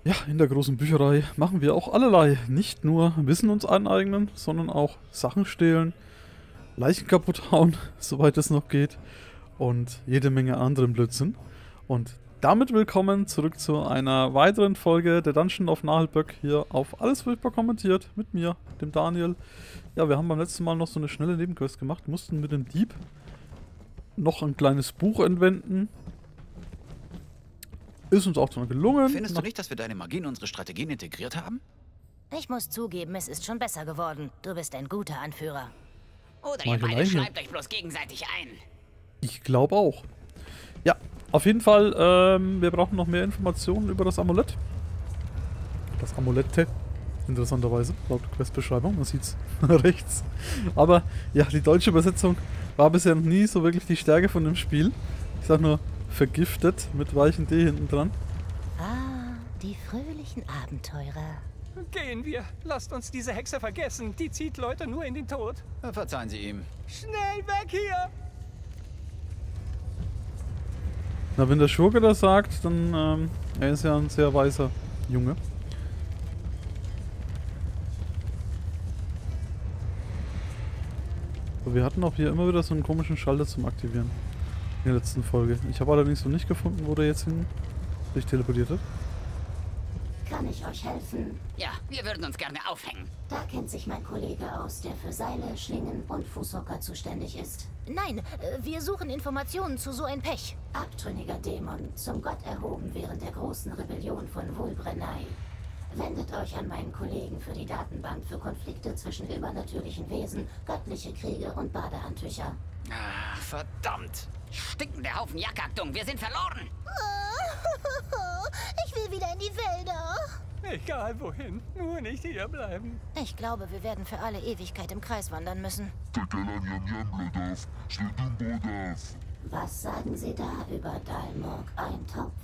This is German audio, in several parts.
Ja, in der großen Bücherei machen wir auch allerlei. Nicht nur Wissen uns aneignen, sondern auch Sachen stehlen, Leichen kaputt hauen, soweit es noch geht. Und jede Menge anderen Blödsinn. Und damit willkommen zurück zu einer weiteren Folge der Dungeon of Naheldböck hier auf Alles Furchtbar kommentiert mit mir, dem Daniel. Ja, wir haben beim letzten Mal noch so eine schnelle Nebenquest gemacht, mussten mit dem Dieb noch ein kleines Buch entwenden. Ist uns auch dann gelungen. Findest du nicht, dass wir deine Magie in unsere Strategien integriert haben? Ich muss zugeben, es ist schon besser geworden. Du bist ein guter Anführer. Oder Mach ihr ich beide alleine. schreibt euch bloß gegenseitig ein. Ich glaube auch. Ja, auf jeden Fall, wir brauchen noch mehr Informationen über das Amulett. Das Amulette, interessanterweise, laut Questbeschreibung, man sieht's rechts. Aber ja, die deutsche Übersetzung war bisher noch nie so wirklich die Stärke von dem Spiel. Ich sag nur, vergiftet mit weichen D hinten dran. Ah, die fröhlichen Abenteurer. Gehen wir. Lasst uns diese Hexe vergessen. Die zieht Leute nur in den Tod. Verzeihen Sie ihm. Schnell weg hier! Na, wenn der Schurke das sagt, dann, er ist ja ein sehr weiser Junge. So, wir hatten auch hier immer wieder so einen komischen Schalter zum Aktivieren. In der letzten Folge. Ich habe allerdings noch nicht gefunden, wo der jetzt hin sich teleportiert hat. Kann ich euch helfen? Ja, wir würden uns gerne aufhängen. Da kennt sich mein Kollege aus, der für Seile, Schlingen und Fußhocker zuständig ist. Nein, wir suchen Informationen zu so ein Pech. Abtrünniger Dämon, zum Gott erhoben während der großen Rebellion von Vulbrenai. Wendet euch an meinen Kollegen für die Datenbank für Konflikte zwischen übernatürlichen Wesen, göttliche Kriege und Badehandtücher. Ah, verdammt. Stinkende Haufen Jackaktung, wir sind verloren. Ich will wieder in die Wälder. Egal wohin, nur nicht hier bleiben. Ich glaube, wir werden für alle Ewigkeit im Kreis wandern müssen. Was sagen Sie da über Dalmorg Eintopf?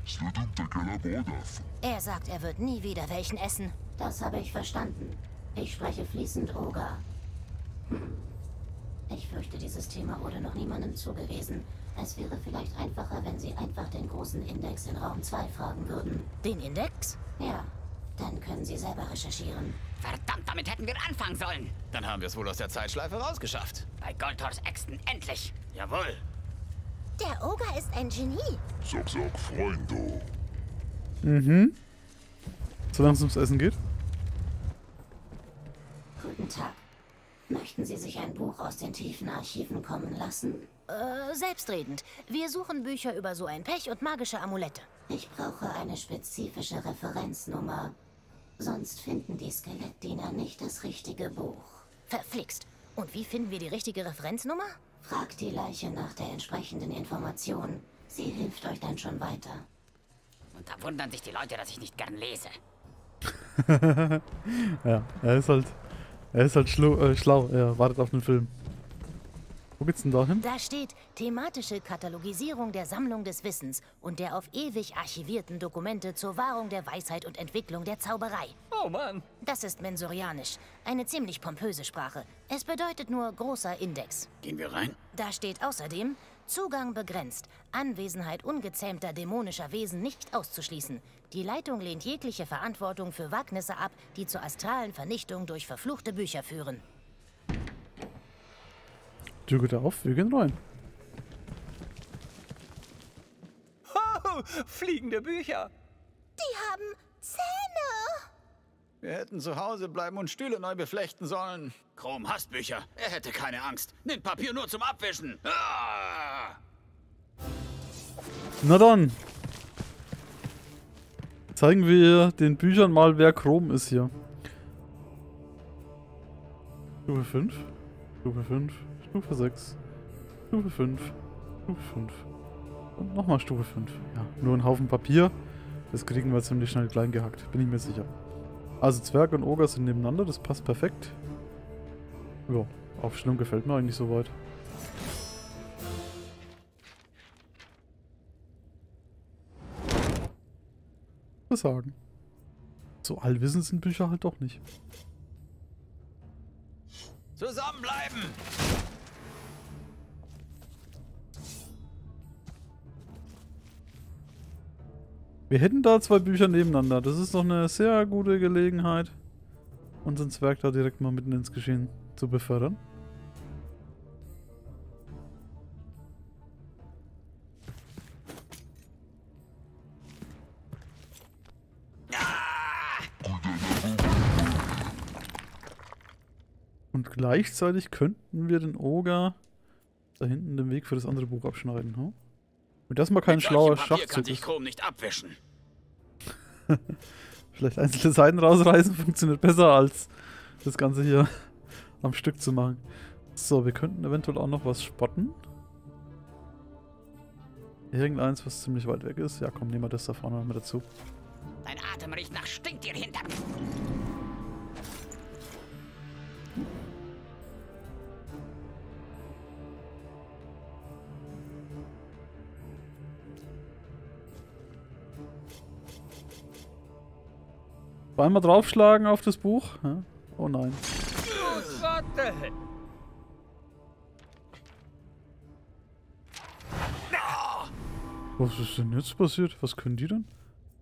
Er sagt, er wird nie wieder welchen essen. Das habe ich verstanden. Ich spreche fließend Oger. Ich fürchte, dieses Thema wurde noch niemandem zugewiesen. Es wäre vielleicht einfacher, wenn Sie einfach den großen Index in Raum 2 fragen würden. Den Index? Ja, dann können Sie selber recherchieren. Verdammt, damit hätten wir anfangen sollen. Dann haben wir es wohl aus der Zeitschleife rausgeschafft. Bei Goldthors Äxten, endlich. Jawohl. Der Oger ist ein Genie. Sag, Freunde. Mhm. Solange es ums Essen geht. Guten Tag. Möchten Sie sich ein Buch aus den tiefen Archiven kommen lassen? Selbstredend. Wir suchen Bücher über so ein Pech und magische Amulette. Ich brauche eine spezifische Referenznummer. Sonst finden die Skelettdiener nicht das richtige Buch. Verflixt. Und wie finden wir die richtige Referenznummer? Fragt die Leiche nach der entsprechenden Information. Sie hilft euch dann schon weiter. Und da wundern sich die Leute, dass ich nicht gern lese. Ja, er ist halt schlau. Er wartet auf den Film. Wo geht's denn da hin? Da steht thematische Katalogisierung der Sammlung des Wissens und der auf ewig archivierten Dokumente zur Wahrung der Weisheit und Entwicklung der Zauberei. Oh Mann. Das ist Mensurianisch, eine ziemlich pompöse Sprache. Es bedeutet nur großer Index. Gehen wir rein? Da steht außerdem Zugang begrenzt, Anwesenheit ungezähmter dämonischer Wesen nicht auszuschließen. Die Leitung lehnt jegliche Verantwortung für Wagnisse ab, die zur astralen Vernichtung durch verfluchte Bücher führen. Tür geht auf, wir gehen rein. Oh, fliegende Bücher. Die haben Zähne! Wir hätten zu Hause bleiben und Stühle neu beflechten sollen. Chrom hasst Bücher. Er hätte keine Angst. Nimmt Papier nur zum Abwischen. Ah! Na dann. Zeigen wir den Büchern mal, wer Chrom ist hier. Stufe 5. Stufe 5. Stufe 6. Stufe 5. Stufe 5. Und nochmal Stufe 5. Ja, nur ein Haufen Papier. Das kriegen wir ziemlich schnell klein gehackt. Bin ich mir sicher. Also Zwerg und Oger sind nebeneinander. Das passt perfekt. Ja, Aufstellung gefällt mir eigentlich soweit. Was sagen? So allwissend sind Bücher halt doch nicht. Zusammenbleiben! Wir hätten da 2 Bücher nebeneinander. Das ist doch eine sehr gute Gelegenheit, unseren Zwerg da direkt mal mitten ins Geschehen zu befördern. Und gleichzeitig könnten wir den Oger da hinten den Weg für das andere Buch abschneiden. Hm? Wenn das mal kein schlauer Schachzug kann sich ist. Chrom nicht abwischen. Vielleicht einzelne Seiten rausreißen funktioniert besser, als das Ganze hier am Stück zu machen. So, wir könnten eventuell auch noch was spotten. Irgendeins, was ziemlich weit weg ist. Ja, komm, nehmen wir das da vorne mal dazu. Dein Atem riecht nach Stinktier Hintern. Einmal draufschlagen auf das Buch. Ja? Oh nein. Warte! Was ist denn jetzt passiert? Was können die denn?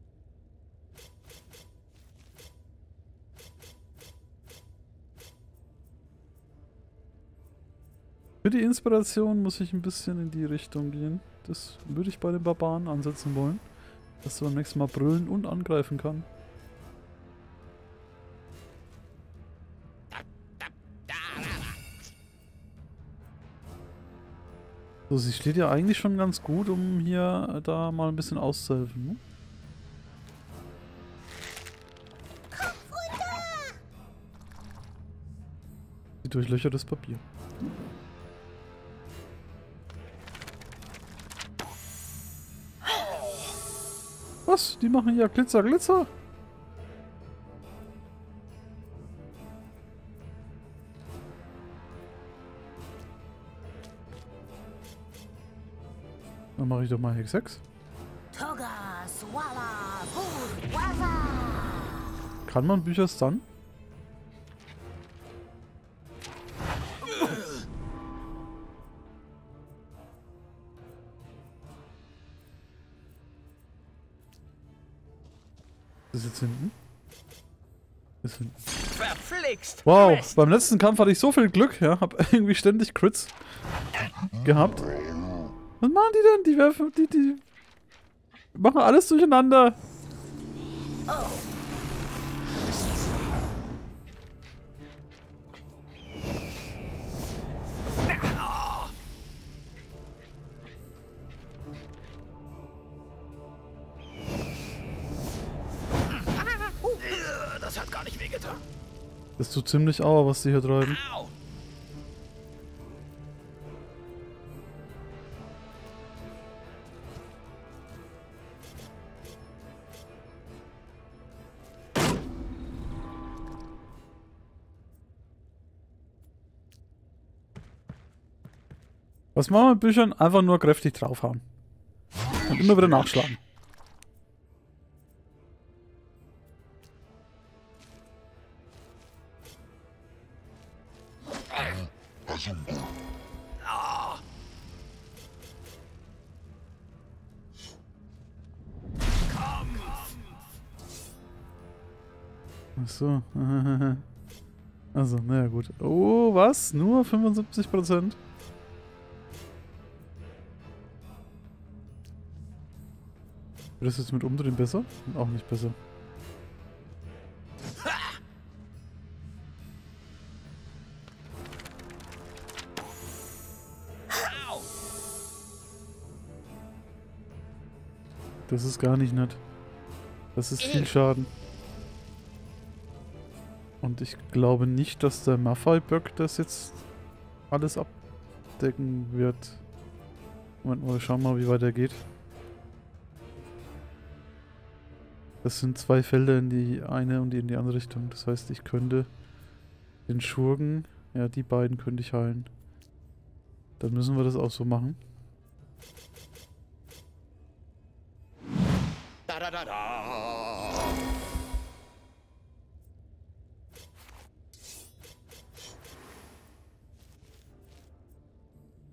Für die Inspiration muss ich ein bisschen in die Richtung gehen. Das würde ich bei den Barbaren ansetzen wollen. Dass er beim nächsten Mal brüllen und angreifen kann. So, sie steht ja eigentlich schon ganz gut, um hier da mal ein bisschen auszuhelfen, ne? Sie durchlöchert das Papier. Was? Die machen ja Glitzer, Glitzer? Dann mache ich doch mal Hex 6. Toga, Swala, Bud, Waza. Kann man Bücher stunnen? Ist jetzt hinten? Ist hinten. Verflixt! Wow, Mist. beim letzten Kampf hatte ich so viel Glück, ja, hab irgendwie ständig Crits gehabt. Was machen die denn? Die werfen, die machen alles durcheinander. Das hat gar nicht wehgetan. Das tut ziemlich auer, was die hier treiben. Au! Was machen wir mit Büchern? Einfach nur kräftig draufhauen. Und immer wieder nachschlagen. Achso. Also, naja gut. Oh, was? Nur 75%? Wird das jetzt mit Umdrehen besser? Auch nicht besser. Das ist gar nicht nett. Das ist viel Schaden. Und ich glaube nicht, dass der Maffei-Böck das jetzt alles abdecken wird. Moment mal, wir schauen mal, wie weit er geht. Das sind 2 Felder in die eine und in die andere Richtung. Das heißt, ich könnte den Schurken, ja, die beiden könnte ich heilen. Dann müssen wir das auch so machen.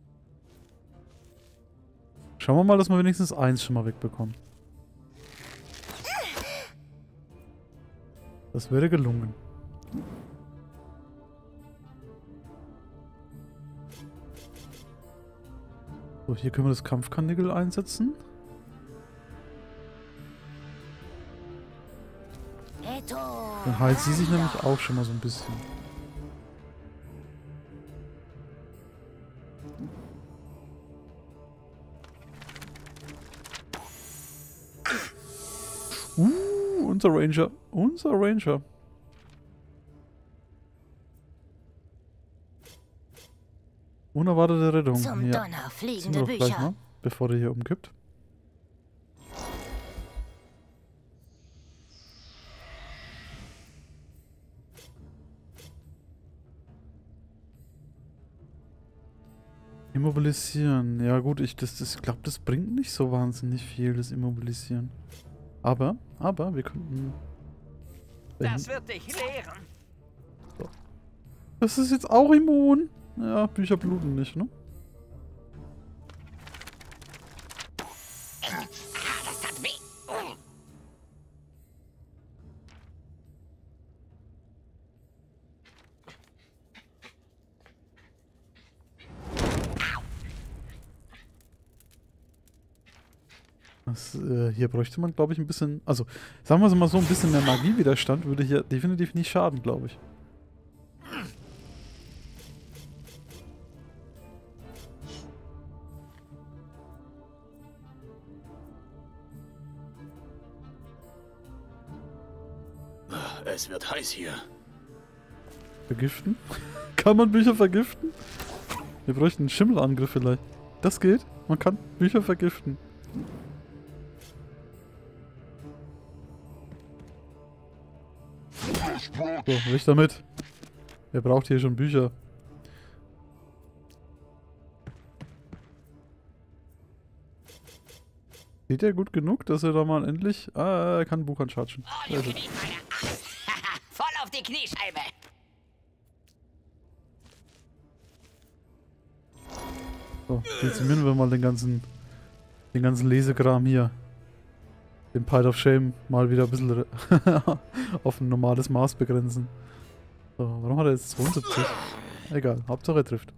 Schauen wir mal, dass wir wenigstens eins schon mal wegbekommen. Das wäre gelungen. So, hier können wir das Kampfkarnickel einsetzen. Dann heilt sie sich nämlich auch schon mal so ein bisschen. Unser Ranger. Unser Ranger. Unerwartete Rettung. Zum Ja. Donner, Sind wir fliegende doch gleich Bücher. mal, bevor der hier umkippt. Immobilisieren. Ja gut, ich glaube, das bringt nicht so wahnsinnig viel, das Immobilisieren. Aber wir könnten... Das wird dich lehren. Das ist jetzt auch immun. Ja, Bücher bluten nicht, ne? Das tat weh. Hier bräuchte man, glaube ich, ein bisschen... Also, sagen wir es mal so, ein bisschen mehr Magiewiderstand würde hier definitiv nicht schaden, glaube ich. Es wird heiß hier. Vergiften? Kann man Bücher vergiften? Wir bräuchten einen Schimmelangriff vielleicht. Das geht. Man kann Bücher vergiften. So, weg damit. Wer braucht hier schon Bücher? Geht er gut genug, dass er da mal endlich... Ah, er kann ein Buch anschatschen. Oh, du Knie, meine Axt. Voll auf die Kniescheibe. So, dezimieren wir mal den ganzen Lesekram hier. Den Pile of Shame mal wieder ein bisschen auf ein normales Maß begrenzen. So, warum hat er jetzt 72? Egal, Hauptsache er trifft.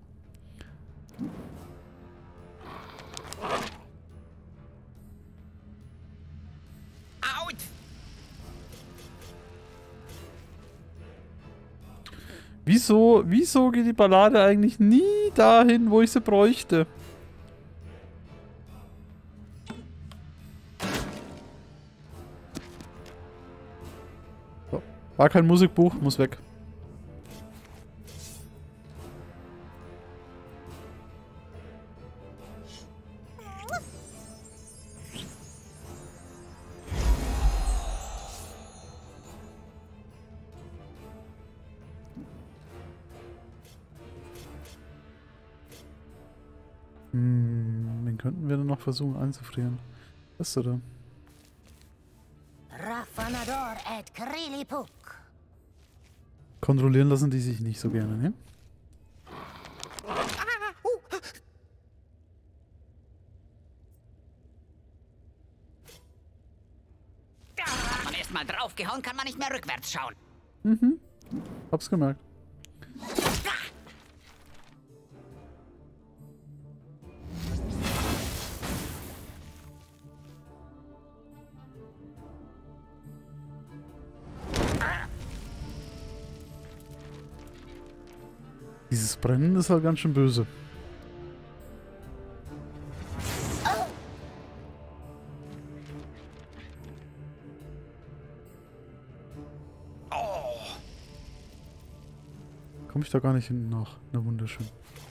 Out. Wieso geht die Ballade eigentlich nie dahin, wo ich sie bräuchte? So, war kein Musikbuch, muss weg. Wen könnten wir denn noch versuchen einzufrieren? Was ist du da? Raffanador et Krilipuk. Kontrollieren lassen die sich nicht so gerne, ne? Hat man erst mal draufgehauen, kann man nicht mehr rückwärts schauen. Mhm. Hab's gemerkt. Dieses Brennen ist halt ganz schön böse. Komme ich da gar nicht hinten nach? Na wunderschön.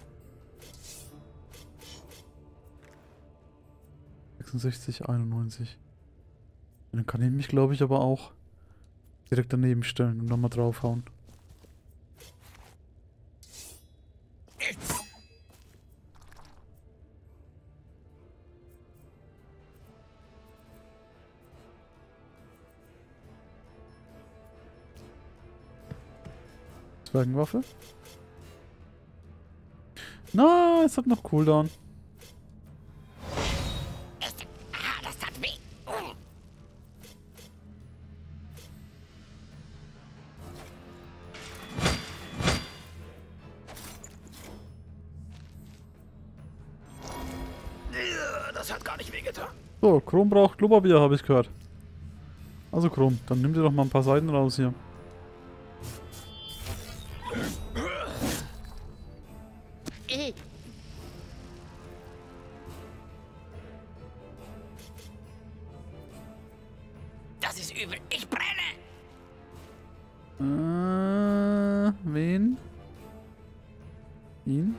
66, 91. Dann kann ich mich, glaube ich, aber auch direkt daneben stellen und nochmal draufhauen. Zwergenwaffe. Na, es hat noch Cooldown. Das tat weh. Das hat gar nicht wehgetan. So, Chrom braucht Klopapier, habe ich gehört. Also Chrom, dann nimm dir doch mal ein paar Seiten raus hier. Das ist übel. Ich brenne. Wen? Ihn?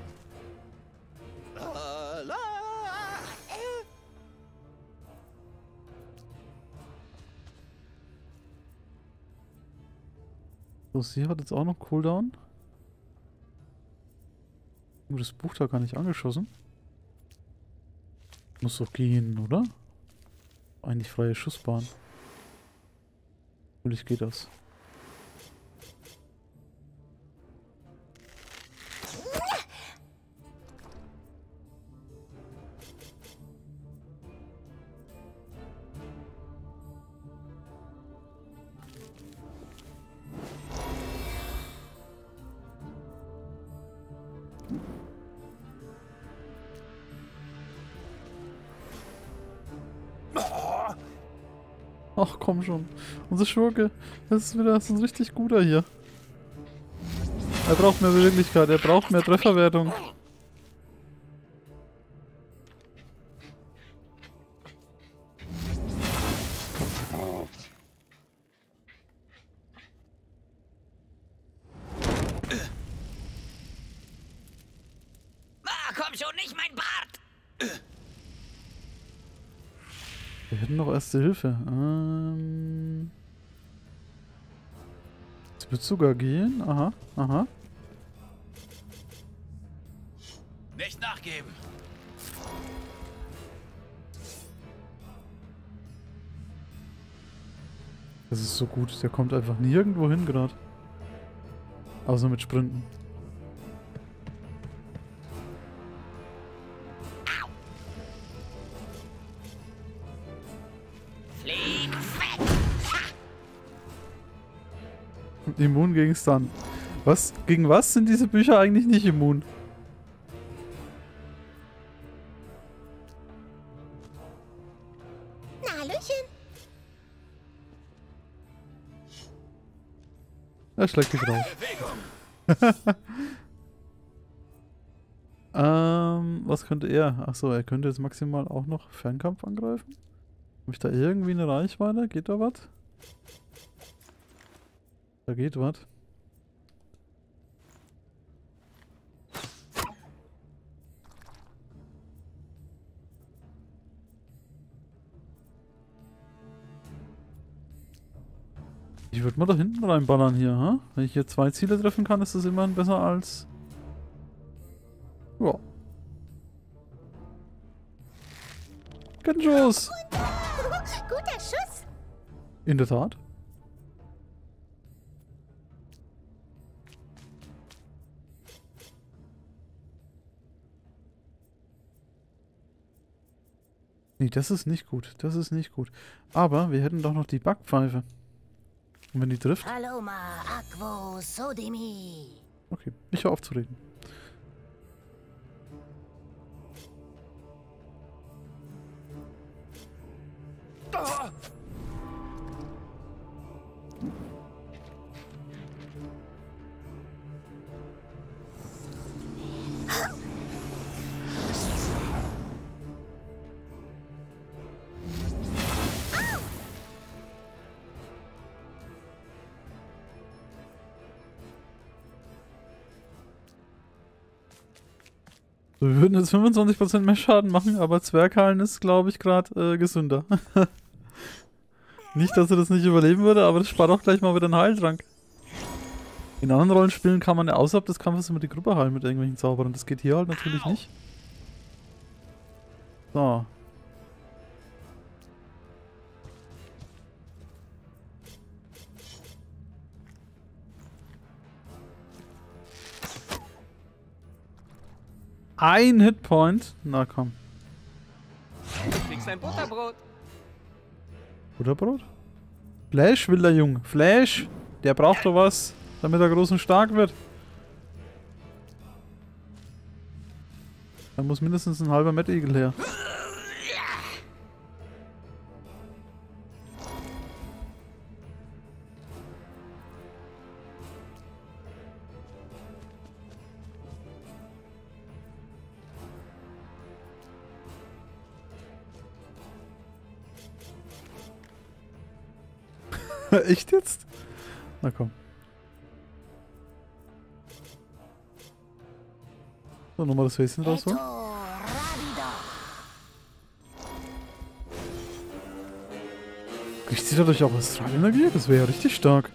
So, sie hat jetzt auch noch Cooldown. Das Buch da gar nicht angeschossen. Muss doch gehen, oder? Eigentlich freie Schussbahn. Natürlich geht das. Ach komm schon. Unser Schurke. Das ist wieder so ein richtig guter hier. Er braucht mehr Beweglichkeit. Er braucht mehr Trefferwertung. Ah, komm schon, nicht mein Bart. Wir hätten noch Erste Hilfe. Das wird sogar gehen. Aha, aha. Nicht nachgeben. Das ist so gut. Der kommt einfach nirgendwo hin gerade. Außer mit Sprinten. Flieg weg. Immun gegen Stun. Was? Gegen was sind diese Bücher eigentlich nicht immun? Na, Hallöchen. Er schlägt dich drauf. Was könnte er? Achso, er könnte jetzt maximal auch noch Fernkampf angreifen. Habe ich da irgendwie eine Reichweite? Geht da was? Da geht was. Ich würde mal da hinten reinballern hier, ha? Wenn ich hier 2 Ziele treffen kann, ist das immerhin besser als... Ja. Schuss! Guter Schuss. In der Tat. Nee, das ist nicht gut. Das ist nicht gut. Aber wir hätten doch noch die Backpfeife. Und wenn die trifft... Paloma aquo sodemi. Okay, ich höre auf zu reden. So, wir würden jetzt 25% mehr Schaden machen, aber Zwerghalen ist, glaube ich, gerade gesünder. Nicht, dass er das nicht überleben würde, aber das spart auch gleich mal wieder einen Heiltrank. In anderen Rollenspielen kann man ja außerhalb des Kampfes immer die Gruppe heilen mit irgendwelchen Zaubern. Das geht hier halt natürlich nicht. So. Ein Hitpoint? Na komm. Du kriegst ein Butterbrot. Butterbrot? Flash will der Junge. Flash, der braucht doch was, damit er groß und stark wird. Da muss mindestens ein halber Mettegel her. Echt jetzt? Na komm. So, nochmal das Häschen rausholen. Kriegt sie dadurch auch Astralenergie? Das wäre ja richtig stark.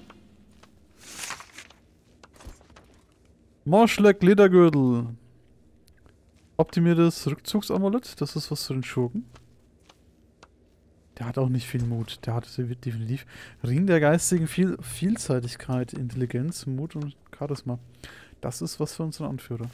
Marschleck Ledergürtel. Optimiertes Rückzugsamulett. Das ist was für den Schurken. Der hat auch nicht viel Mut. Der hat definitiv Ring der geistigen Vielseitigkeit, Intelligenz, Mut und Charisma. Das ist was für unseren Anführer.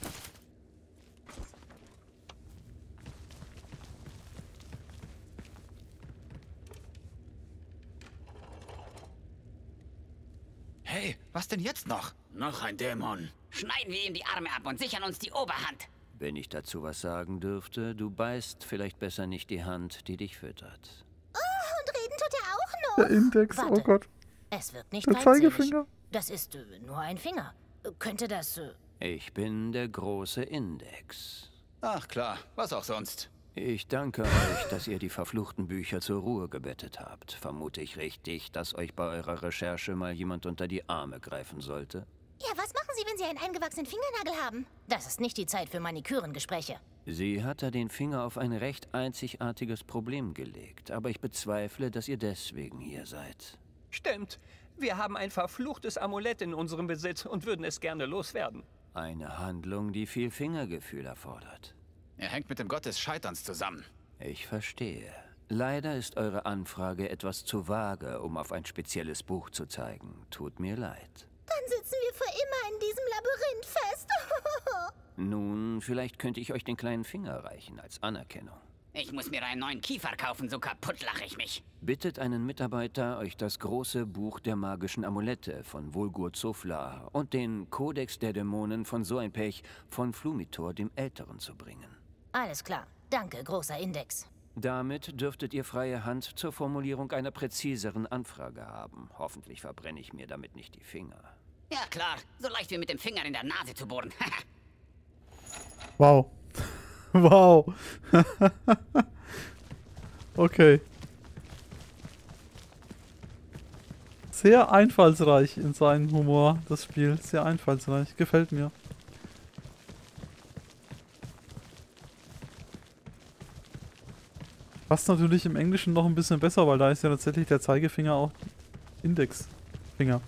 Hey, was denn jetzt noch? Noch ein Dämon. Schneiden wir ihm die Arme ab und sichern uns die Oberhand. Wenn ich dazu was sagen dürfte, du beißt vielleicht besser nicht die Hand, die dich füttert. Und reden tut er auch noch. Der Index, Warte. oh Gott. Es wirkt nicht Der feindselig. Zeigefinger. Das ist nur ein Finger. Könnte das... Ich bin der große Index. Ach klar, was auch sonst. Ich danke euch, dass ihr die verfluchten Bücher zur Ruhe gebettet habt. Vermute ich richtig, dass euch bei eurer Recherche mal jemand unter die Arme greifen sollte? Ja, was machen Sie, wenn Sie einen eingewachsenen Fingernagel haben? Das ist nicht die Zeit für Manikürengespräche. Sie hat da den Finger auf ein recht einzigartiges Problem gelegt, aber ich bezweifle, dass ihr deswegen hier seid. Stimmt. Wir haben ein verfluchtes Amulett in unserem Besitz und würden es gerne loswerden. Eine Handlung, die viel Fingergefühl erfordert. Er hängt mit dem Gott des Scheiterns zusammen. Ich verstehe. Leider ist eure Anfrage etwas zu vage, um auf ein spezielles Buch zu zeigen. Tut mir leid. Dann sitzen wir für immer in diesem Labyrinth fest. Nun, vielleicht könnte ich euch den kleinen Finger reichen als Anerkennung. Ich muss mir einen neuen Kiefer kaufen, so kaputt lache ich mich. Bittet einen Mitarbeiter, euch das große Buch der magischen Amulette von Vulgur Zofla und den Kodex der Dämonen von So ein Pech von Flumitor dem Älteren zu bringen. Alles klar. Danke, großer Index. Damit dürftet ihr freie Hand zur Formulierung einer präziseren Anfrage haben. Hoffentlich verbrenne ich mir damit nicht die Finger. Ja klar, so leicht wie mit dem Finger in der Nase zu bohren. Wow. Wow. Okay. Sehr einfallsreich in seinem Humor, das Spiel. Sehr einfallsreich. Gefällt mir. Passt natürlich im Englischen noch ein bisschen besser, weil da ist ja tatsächlich der Zeigefinger auch Indexfinger.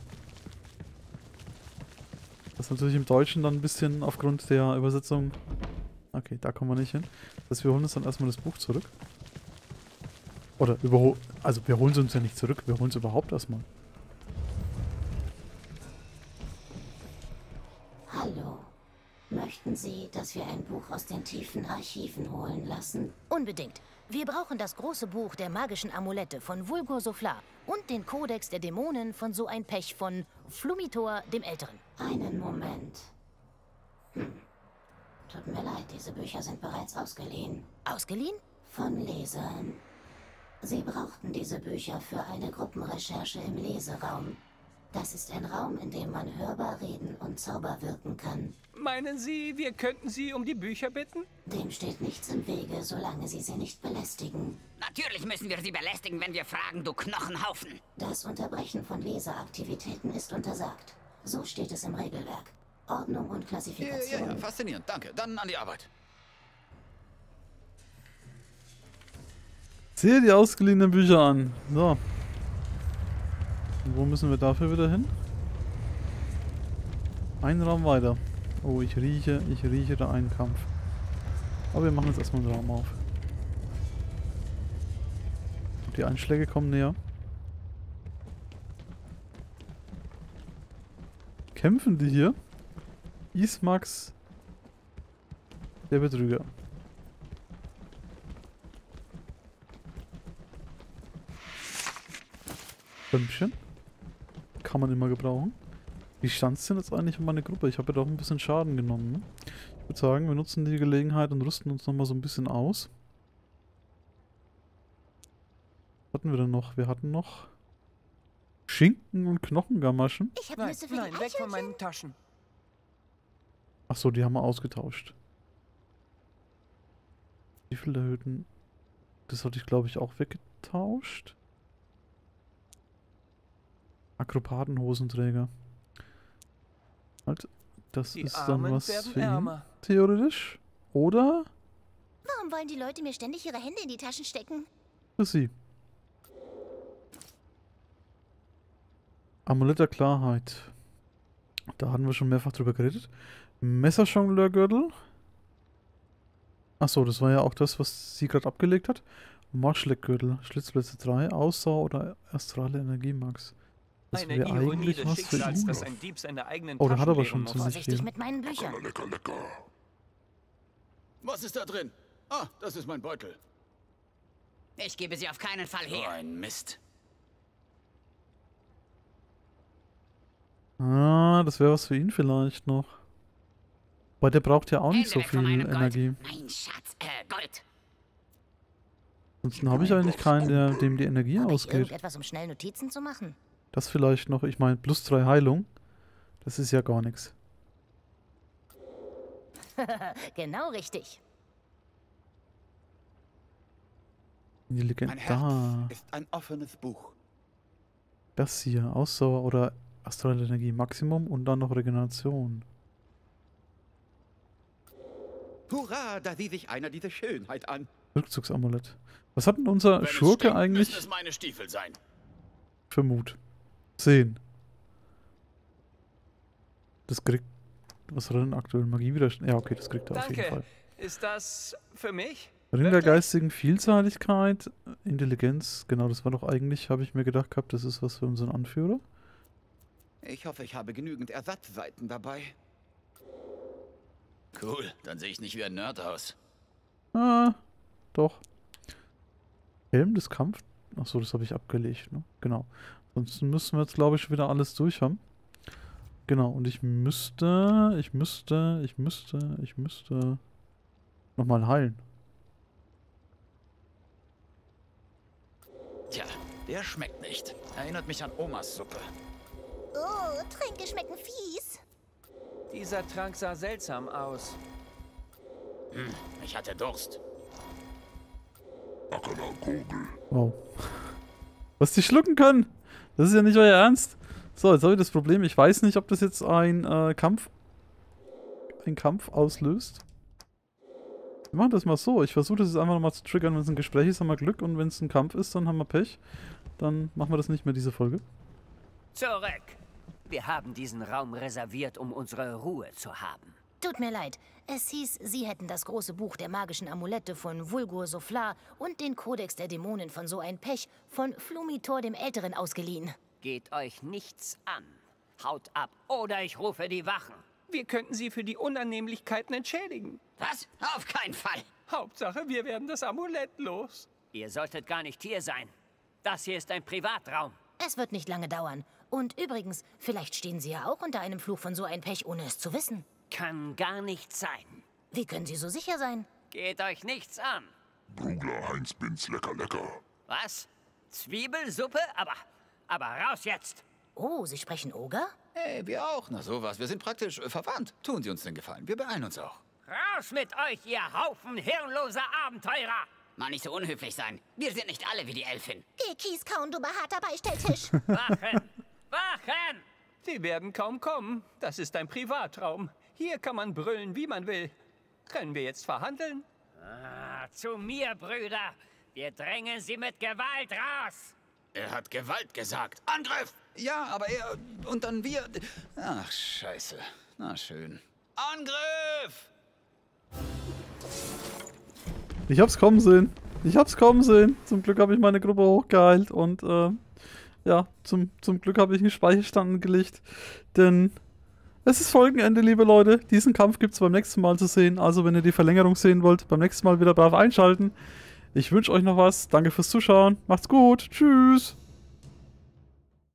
Das ist natürlich im Deutschen dann ein bisschen aufgrund der Übersetzung... Okay, da kommen wir nicht hin. Das heißt, wir holen uns dann erstmal das Buch zurück. Oder also wir holen es uns ja nicht zurück, wir holen es überhaupt erstmal. Hallo. Möchten Sie, dass wir ein Buch aus den tiefen Archiven holen lassen? Unbedingt. Wir brauchen das große Buch der magischen Amulette von Vulgur Sofla und den Kodex der Dämonen von So ein Pech von Flumitor dem Älteren. Einen Moment. Tut mir leid, diese Bücher sind bereits ausgeliehen. Ausgeliehen? Von Lesern. Sie brauchten diese Bücher für eine Gruppenrecherche im Leseraum. Das ist ein Raum, in dem man hörbar reden und Zauber wirken kann. Meinen Sie, wir könnten Sie um die Bücher bitten? Dem steht nichts im Wege, solange Sie sie nicht belästigen. Natürlich müssen wir sie belästigen, wenn wir fragen, du Knochenhaufen. Das Unterbrechen von Leseraktivitäten ist untersagt. So steht es im Regelwerk. Ordnung und Klassifikation. Ja, faszinierend. Danke. Dann an die Arbeit. Sehe die ausgeliehenen Bücher an. So. Und wo müssen wir dafür wieder hin? Einen Raum weiter. Oh, ich rieche da einen Kampf. Aber wir machen jetzt erstmal einen Raum auf. Die Einschläge kommen näher. Kämpfen die hier? Ismax, der Betrüger. Bömmchen. Kann man immer gebrauchen. Wie stand es denn jetzt eigentlich um meine Gruppe? Ich habe ja doch ein bisschen Schaden genommen. Ne? Ich würde sagen, wir nutzen die Gelegenheit und rüsten uns nochmal so ein bisschen aus. Was hatten wir denn noch? Wir hatten noch Schinken und Knochengamaschen. Ich habe Nüsse für Nein, die weg von Eichhörnchen. meinen Taschen. Achso, die haben wir ausgetauscht. Wie viel erhöhten? Das hatte ich, glaube ich, auch weggetauscht. Akrobatenhosenträger. Halt, das Die ist dann Armen was werden für ihn, ärmer. theoretisch. Oder Warum wollen die Leute mir ständig ihre Hände in die Taschen stecken? für sie. Amulett der Klarheit. Da hatten wir schon mehrfach drüber geredet. Messerjongleur-Gürtel. Achso, das war ja auch das, was sie gerade abgelegt hat. Marschleckgürtel, Schlitzplätze 3, Ausdauer oder astrale Energie, Max. Das Eine wäre Ironie eigentlich des was für Schicksals, ihn. dass ein Dieb seine eigenen Oh, der hat Taschen aber leeren schon muss. ziemlich Vorsichtig viel. mit meinen Büchern. Lecker, lecker. Was ist da drin? Ah, das ist mein Beutel. Ich gebe sie auf keinen Fall So her. ein Mist. Ah, das wäre was für ihn vielleicht noch. Weil der braucht ja auch nicht so Hände weg von viel meinem Gold. Energie. Mein Schatz, Gold. Ansonsten habe ich eigentlich keinen, dem die Energie Habe ich ausgeht. irgendetwas, um schnell Notizen zu machen? Das vielleicht noch. Ich meine, plus 3 Heilung. Das ist ja gar nichts. Genau richtig. Intelligent. Mein Da. Herz ist ein offenes Buch. Das hier. Ausdauer oder astrale Energie Maximum und dann noch Regeneration. Hurra, da sieht sich einer diese Schönheit an. Rückzugsamulett. Was hat denn unser Wenn es Schurke stinkt, eigentlich müssen es meine Stiefel sein. für Mut? 10. Das kriegt... Was hat er denn aktuell? Magiewiderstand? Ja, okay, das kriegt er auf jeden Danke. Fall. Ist das für mich? Ring der Wirklich? geistigen Vielseitigkeit, Intelligenz, genau, das war doch eigentlich, habe ich mir gedacht gehabt, das ist was für unseren Anführer. Ich hoffe, ich habe genügend Ersatzseiten dabei. Cool, dann sehe ich nicht wie ein Nerd aus. Ah, doch. Helm des Kampf. Achso, das habe ich abgelegt, ne? Genau. Sonst müssen wir jetzt, glaube ich, wieder alles durch haben. Genau, und ich müsste nochmal heilen. Tja, der schmeckt nicht. Erinnert mich an Omas Suppe. Oh, Tränke schmecken fies. Dieser Trank sah seltsam aus. Ich hatte Durst. Wow. Was die schlucken können! Das ist ja nicht euer Ernst. So, jetzt habe ich das Problem, ich weiß nicht, ob das jetzt ein Kampf auslöst. Wir machen das mal so. Ich versuche das jetzt einfach nochmal zu triggern. Wenn es ein Gespräch ist, haben wir Glück. Und wenn es ein Kampf ist, dann haben wir Pech. Dann machen wir das nicht mehr, diese Folge. Zurück! Wir haben diesen Raum reserviert, um unsere Ruhe zu haben. Tut mir leid. Es hieß, Sie hätten das große Buch der magischen Amulette von Vulgur Soflar und den Kodex der Dämonen von So ein Pech von Flumitor dem Älteren ausgeliehen. Geht euch nichts an. Haut ab oder ich rufe die Wachen. Wir könnten sie für die Unannehmlichkeiten entschädigen. Was? Auf keinen Fall. Hauptsache, wir werden das Amulett los. Ihr solltet gar nicht hier sein. Das hier ist ein Privatraum. Es wird nicht lange dauern. Und übrigens, vielleicht stehen Sie ja auch unter einem Fluch von So ein Pech, ohne es zu wissen. Kann gar nicht sein. Wie können Sie so sicher sein? Geht euch nichts an. Brugler Heinz Binz, lecker, lecker. Was? Zwiebelsuppe? Aber raus jetzt! Oh, Sie sprechen Oger? Hey, wir auch. Na sowas, wir sind praktisch verwandt. Tun Sie uns den Gefallen, wir beeilen uns auch. Raus mit euch, ihr Haufen hirnloser Abenteurer! Mal nicht so unhöflich sein. Wir sind nicht alle wie die Elfin. Geh Kies kauen, du behaarter Beistelltisch. Wachen! Wachen! Sie werden kaum kommen. Das ist ein Privatraum. Hier kann man brüllen, wie man will. Können wir jetzt verhandeln? Ah, zu mir, Brüder! Wir drängen sie mit Gewalt raus! Er hat Gewalt gesagt. Angriff! Ja, aber er und dann wir. Ach, scheiße. Na schön. Angriff! Ich hab's kommen sehen. Zum Glück habe ich meine Gruppe hochgeheilt und ja, zum Glück habe ich einen Speicherstand gelegt. Denn es ist Folgenende, liebe Leute. Diesen Kampf gibt's beim nächsten Mal zu sehen. Also wenn ihr die Verlängerung sehen wollt, beim nächsten Mal wieder brav einschalten. Ich wünsche euch noch was. Danke fürs Zuschauen. Macht's gut. Tschüss.